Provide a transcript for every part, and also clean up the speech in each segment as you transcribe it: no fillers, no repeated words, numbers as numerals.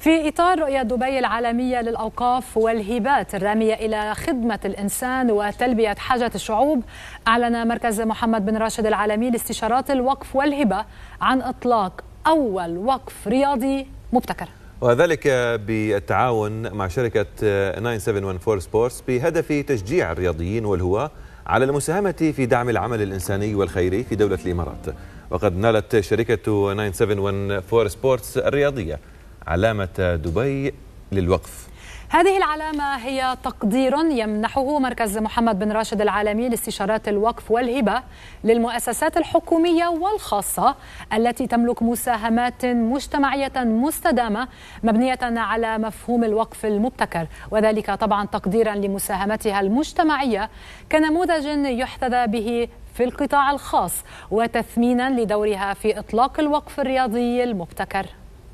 في إطار رؤية دبي العالمية للأوقاف والهبات الرامية إلى خدمة الإنسان وتلبية حاجة الشعوب، أعلن مركز محمد بن راشد العالمي لاستشارات الوقف والهبة عن إطلاق أول وقف رياضي مبتكر، وذلك بالتعاون مع شركة 9714 سبورتس بهدف تشجيع الرياضيين والهواة على المساهمة في دعم العمل الإنساني والخيري في دولة الإمارات. وقد نالت شركة 9714 سبورتس الرياضية علامة دبي للوقف. هذه العلامة هي تقدير يمنحه مركز محمد بن راشد العالمي لاستشارات الوقف والهبة للمؤسسات الحكومية والخاصة التي تملك مساهمات مجتمعية مستدامة مبنية على مفهوم الوقف المبتكر، وذلك طبعا تقديرا لمساهمتها المجتمعية كنموذج يحتذى به في القطاع الخاص وتثمينا لدورها في إطلاق الوقف الرياضي المبتكر.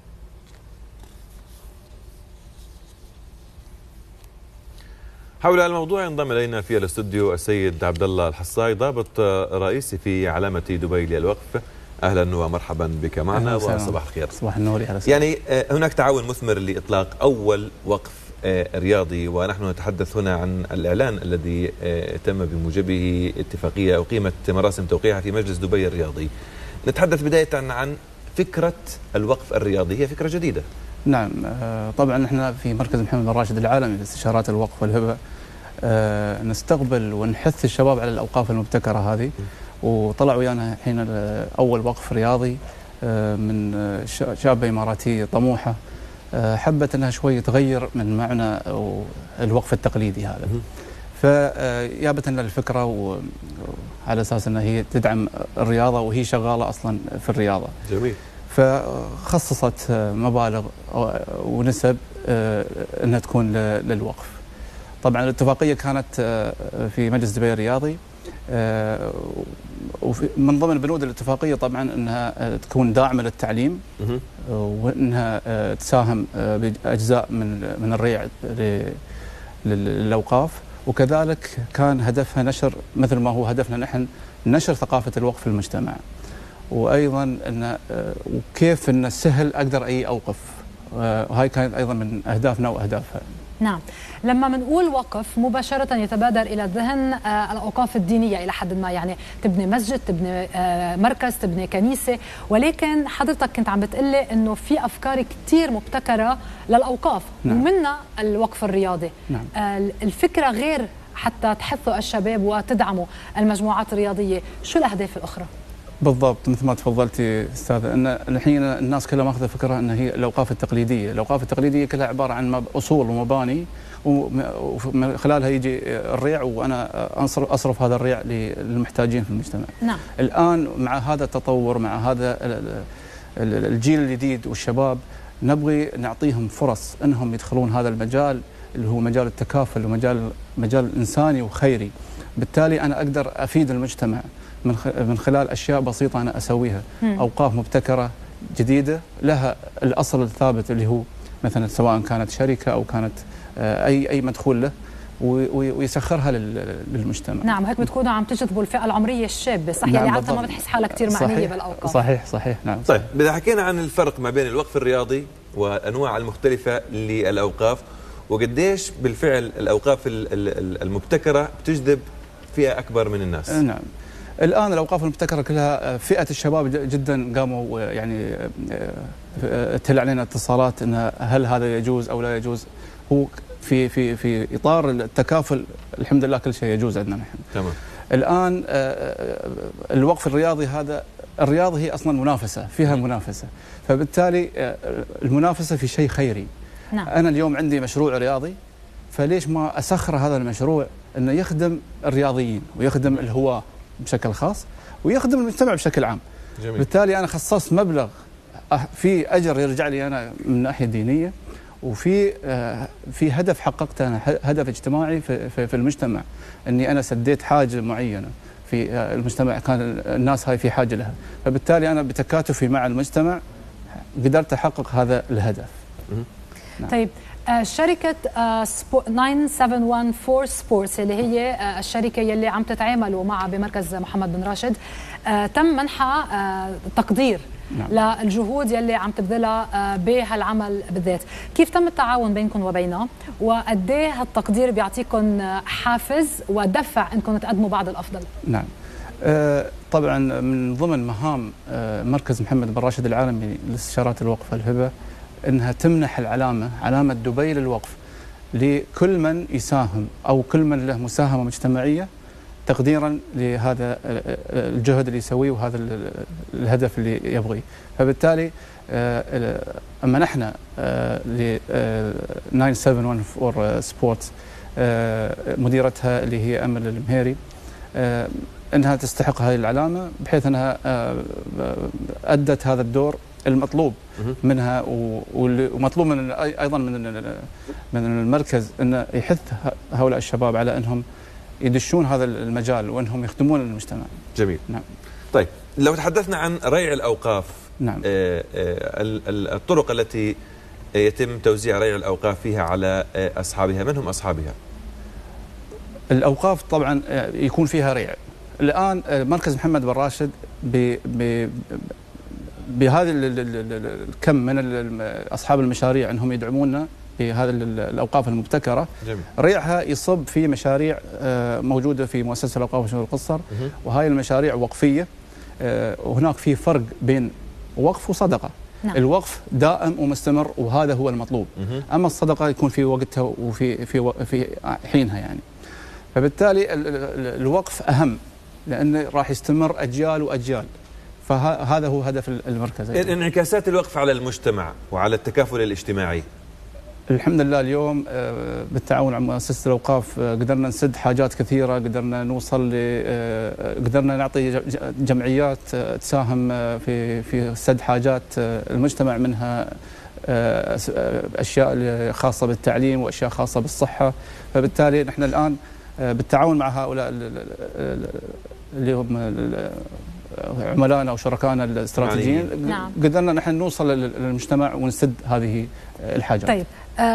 حول الموضوع ينضم الينا في الاستوديو السيد عبد الله الحصاي، ضابط رئيسي في علامه دبي للوقف. اهلا ومرحبا بك معنا وصباح الخير. صباح النور. يعني هناك تعاون مثمر لاطلاق اول وقف رياضي، ونحن نتحدث هنا عن الاعلان الذي تم بموجبه اتفاقيه او قيمه مراسم توقيعها في مجلس دبي الرياضي. نتحدث بدايه عن فكره الوقف الرياضي، هي فكره جديده. نعم، طبعا احنا في مركز محمد بن راشد العالمي لاستشارات الوقف والهبة نستقبل ونحث الشباب على الأوقاف المبتكرة هذه، وطلع ويانا الحين أول وقف رياضي من شابة إماراتية طموحة حبت أنها شوي تغير من معنى الوقف التقليدي هذا، فيابت لنا الفكرة وعلى أساس أنها هي تدعم الرياضة وهي شغالة أصلا في الرياضة. جميل. فخصصت مبالغ ونسب انها تكون للوقف. طبعا الاتفاقيه كانت في مجلس دبي الرياضي، ومن ضمن بنود الاتفاقيه طبعا انها تكون داعمه للتعليم، وانها تساهم باجزاء من الريع للاوقاف، وكذلك كان هدفها نشر مثل ما هو هدفنا نحن، نشر ثقافه الوقف في المجتمع، وايضا ان وكيف ان سهل اقدر اوقف. وهي كانت ايضا من اهدافنا واهدافها. نعم، لما بنقول وقف مباشره يتبادر الى الذهن الاوقاف الدينيه الى حد ما، يعني تبني مسجد، تبني مركز، تبني كنيسه، ولكن حضرتك كنت عم بتقلي انه في افكار كثير مبتكره للاوقاف. نعم. ومنها الوقف الرياضي. نعم. الفكره غير حتى تحثوا الشباب وتدعموا المجموعات الرياضيه، شو الاهداف الاخرى؟ بالضبط مثل ما تفضلتي استاذه، ان الحين الناس كلها ماخذه فكره ان هي الاوقاف التقليديه، الاوقاف التقليديه كلها عباره عن اصول ومباني، ومن خلالها يجي الريع وانا اصرف هذا الريع للمحتاجين في المجتمع. نعم. الان مع هذا التطور، مع هذا الجيل الجديد والشباب، نبغي نعطيهم فرص انهم يدخلون هذا المجال اللي هو مجال التكافل ومجال انساني وخيري. بالتالي انا اقدر افيد المجتمع من خلال أشياء بسيطة أنا أسويها. أوقاف مبتكرة جديدة لها الأصل الثابت اللي هو مثلا سواء كانت شركة أو كانت أي مدخول له، ويسخرها للمجتمع. نعم، وهيك بتكونوا عم تجذبوا الفئة العمرية الشابة، صح؟ يعني عادة ما بتحس حالها كثير معنية بالأوقاف. صحيح. نعم. طيب، إذا حكينا عن الفرق ما بين الوقف الرياضي والأنواع المختلفة للأوقاف، وقديش بالفعل الأوقاف المبتكرة بتجذب فئة أكبر من الناس. نعم. الآن الأوقاف المبتكرة كلها فئة الشباب جدا قاموا يعني تل علينا اتصالات أن هل هذا يجوز أو لا يجوز. هو في إطار التكافل الحمد لله كل شيء يجوز عندنا نحن. تمام. الآن الوقف الرياضي هذا، الرياضة هي أصلا منافسة، فيها منافسة، فبالتالي المنافسة في شيء خيري. نعم. أنا اليوم عندي مشروع رياضي، فليش ما أسخر هذا المشروع أنه يخدم الرياضيين ويخدم الهواة بشكل خاص ويخدم المجتمع بشكل عام. جميل. بالتالي أنا خصصت مبلغ في أجر يرجع لي أنا من ناحية دينية، وفي هدف حققته أنا، هدف اجتماعي في المجتمع، أني أنا سديت حاجة معينة في المجتمع كان الناس هاي في حاجة لها، فبالتالي أنا بتكاتفي مع المجتمع قدرت أحقق هذا الهدف. نعم. طيب، شركة 9714 سبورتس اللي هي الشركة يلي عم تتعاملوا معها بمركز محمد بن راشد، تم منحها تقدير للجهود يلي عم تبذلها بهالعمل بالذات. كيف تم التعاون بينكم وبينه، وقد ايه هالتقدير بيعطيكم حافز ودفع انكم تقدموا بعض الافضل؟ نعم. طبعا من ضمن مهام مركز محمد بن راشد العالمي لاستشارات الوقف والهبة انها تمنح علامة دبي للوقف لكل من يساهم او كل من له مساهمة مجتمعية تقديرا لهذا الجهد اللي يسويه وهذا الهدف اللي يبغيه. فبالتالي منحنا ل 9714 سبورتس مديرتها اللي هي أمل المهيري انها تستحق هذه العلامه، بحيث انها ادت هذا الدور المطلوب منها، ومطلوب من ايضا من المركز انه يحث هؤلاء الشباب على انهم يدشون هذا المجال وانهم يخدمون المجتمع. جميل. نعم. طيب لو تحدثنا عن ريع الاوقاف، نعم. الطرق التي يتم توزيع ريع الاوقاف فيها على اصحابها، من هم اصحابها؟ الاوقاف طبعا يكون فيها ريع. الان مركز محمد بن راشد بهذا الكم من اصحاب المشاريع انهم يدعمونا بهذه الاوقاف المبتكره. جميل. ريعها يصب في مشاريع موجوده في مؤسسه الاوقاف وشؤون القصر، وهاي المشاريع وقفيه. وهناك في فرق بين وقف وصدقه. نعم. الوقف دائم ومستمر وهذا هو المطلوب، اما الصدقه يكون في وقتها وفي حينها يعني. فبالتالي الوقف اهم لانه راح يستمر اجيال واجيال، فهذا هو هدف المركز. انعكاسات الوقف على المجتمع وعلى التكافل الاجتماعي. الحمد لله اليوم بالتعاون مع مؤسسة الأوقاف قدرنا نسد حاجات كثيرة، قدرنا نوصل قدرنا نعطي جمعيات تساهم في سد حاجات المجتمع، منها أشياء خاصة بالتعليم وأشياء خاصة بالصحة. فبالتالي نحن الآن بالتعاون مع هؤلاء اللي هم عملائنا او شركائنا الاستراتيجيين، نعم. قدرنا نحن نوصل للمجتمع ونسد هذه الحاجات. طيب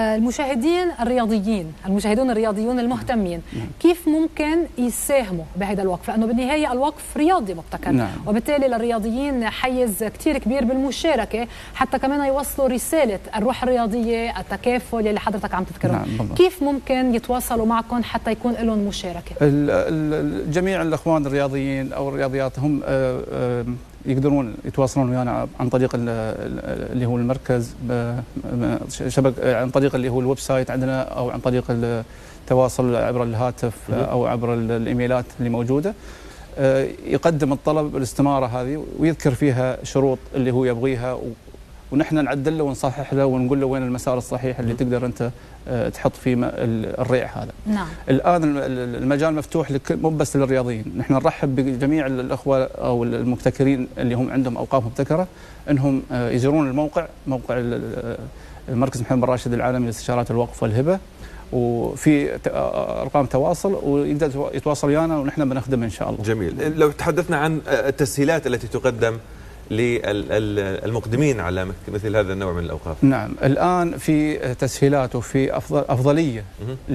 المشاهدون الرياضيون المهتمين، كيف ممكن يساهموا بهذا الوقف؟ لانه بالنهايه الوقف رياضي مبتكر، نعم. وبالتالي للرياضيين حيز كثير كبير بالمشاركه، حتى كمان يوصلوا رساله الروح الرياضيه، التكافل اللي حضرتك عم تذكره. نعم. كيف ممكن يتواصلوا معكم حتى يكون لهم مشاركه؟ جميع الاخوان الرياضيين او الرياضيات هم يقدرون يتواصلون ويانا عن طريق اللي هو المركز، عن طريق اللي هو الويب سايت عندنا، او عن طريق التواصل عبر الهاتف او عبر الايميلات اللي موجوده. يقدم الطلب الاستماره هذه ويذكر فيها شروط اللي هو يبغيها، ونحن نعدل له ونصحح له ونقول له وين المسار الصحيح اللي تقدر انت تحط فيه الريع هذا. نعم. الان المجال مفتوح مو بس للرياضيين، نحن نرحب بجميع الاخوه او المبتكرين اللي هم عندهم اوقاف مبتكره انهم يزورون موقع المركز محمد بن راشد العالمي لاستشارات الوقف والهبه، وفي ارقام تواصل ويقدر يتواصل ويانا ونحن بنخدمه ان شاء الله. جميل. لو تحدثنا عن التسهيلات التي تقدم للمقدمين على مثل هذا النوع من الأوقاف. نعم، الآن في تسهيلات وفي أفضلية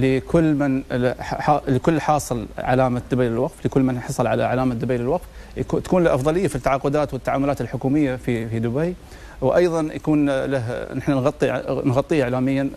لكل حاصل علامة دبي للوقف، لكل من حصل على علامة دبي للوقف تكون له أفضلية في التعاقدات والتعاملات الحكومية في دبي، وأيضا يكون له نحن نغطيه إعلاميا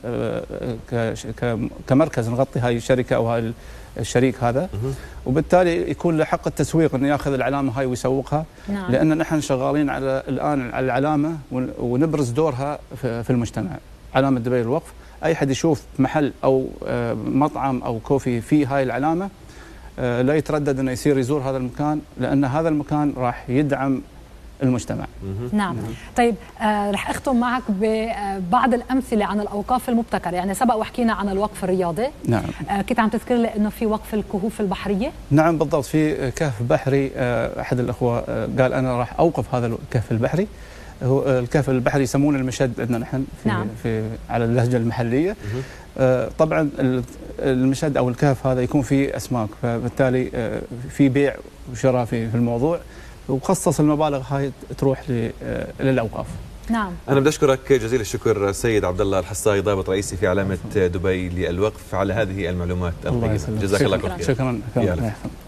كمركز، نغطي هاي الشركة أو هاي الشريك هذا، وبالتالي يكون له حق التسويق انه ياخذ العلامه هاي ويسوقها. نعم. لان نحن شغالين الان على العلامه ونبرز دورها في المجتمع. علامه دبي للوقف، اي حد يشوف محل او مطعم او كوفي فيه هاي العلامه لا يتردد انه يصير يزور هذا المكان، لان هذا المكان راح يدعم المجتمع. نعم. طيب رح اختم معك ببعض الامثله عن الاوقاف المبتكره، يعني سبق وحكينا عن الوقف الرياضي. نعم. كنت عم تذكر لي انه في وقف الكهوف البحريه. نعم بالضبط، في كهف بحري. احد الاخوه قال انا راح اوقف هذا الكهف البحري. هو الكهف البحري يسمونه المشد عندنا نحن نعم. على اللهجه المحليه. طبعا المشد او الكهف هذا يكون فيه اسماك، فبالتالي في بيع وشراء في الموضوع، وخصص المبالغ هاي تروح للاوقاف. نعم. انا بدي اشكرك جزيل الشكر سيد عبد الله الحصاي، ضابط رئيسي في علامه دبي للوقف، على هذه المعلومات القيمه. جزاك الله خير. شكرا.